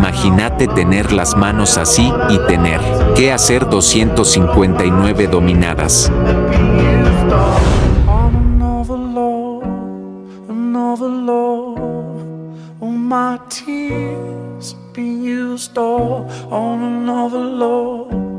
Imagínate tener las manos así y tener que hacer 259 dominadas. My tears be used all on another love.